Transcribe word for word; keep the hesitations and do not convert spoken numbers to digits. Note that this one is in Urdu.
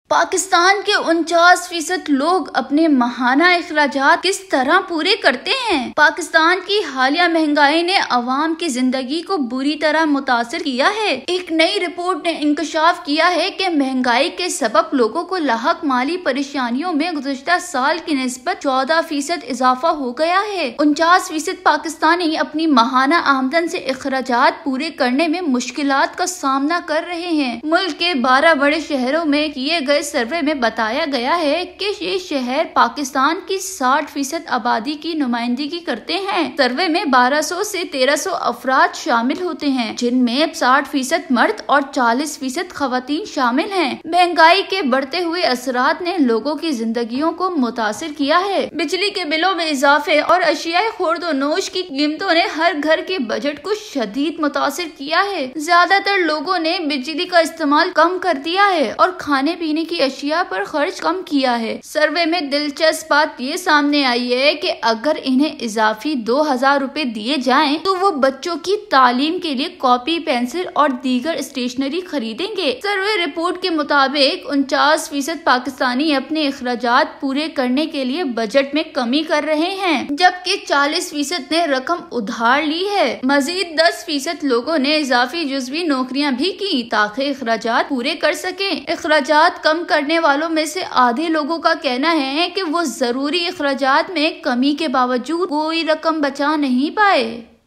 پاکستان کے انچاس فیصد لوگ اپنے ماہانہ اخراجات کس طرح پورے کرتے ہیں؟ پاکستان کی حالیہ مہنگائی نے عوام کی زندگی کو بری طرح متاثر کیا ہے۔ ایک نئی رپورٹ نے انکشاف کیا ہے کہ مہنگائی کے سبب لوگوں کو لاحق مالی پریشانیوں میں گزشتہ سال کی نسبت چودہ فیصد اضافہ ہو گیا ہے۔ انچاس فیصد پاکستانی اپنی ماہانہ آمدن سے اخراجات پورے کرنے میں مشکلات کا سامنا کر رہے ہیں۔ ملک کے بارہ بڑے شہروں میں کیے گئے سروے میں بتایا گیا ہے کہ یہ شہر پاکستان کی ساٹھ فیصد آبادی کی نمائندگی کرتے ہیں۔ سروے میں بارہ سو سے تیرہ سو افراد شامل ہوتے ہیں، جن میں ساٹھ فیصد مرد اور چالیس فیصد خواتین شامل ہیں۔ مہنگائی کے بڑھتے ہوئے اثرات نے لوگوں کی زندگیوں کو متاثر کیا ہے۔ بجلی کے بلوں میں اضافے اور اشیاء خورد و نوش کی قیمتوں نے ہر گھر کے بجٹ کو شدید متاثر کیا ہے۔ زیادہ تر لوگوں نے بجلی کا استعمال کم کر دیا ہے اور کھانے پینے کی اشیاء پر خرچ کم کیا ہے۔ سروے میں دلچسپ بات یہ سامنے آئی ہے کہ اگر انہیں اضافی دو ہزار روپے دیے جائیں تو وہ بچوں کی تعلیم کے لیے کاپی، پینسل اور دیگر اسٹیشنری خریدیں گے۔ سروے رپورٹ کے مطابق انچاس فیصد پاکستانی اپنے اخراجات پورے کرنے کے لیے بجٹ میں کمی کر رہے ہیں، جبکہ چالیس فیصد نے رقم ادھار لی ہے۔ مزید دس فیصد لوگوں نے اضافی جزوی نوکریاں بھی کی تاکہ اخراجات پورے کر سکیں۔ اخراجات کم کرنے والوں میں سے آدھے لوگوں کا کہنا ہے کہ وہ ضروری اخراجات میں کمی کے باوجود کوئی رقم بچا نہیں پائے۔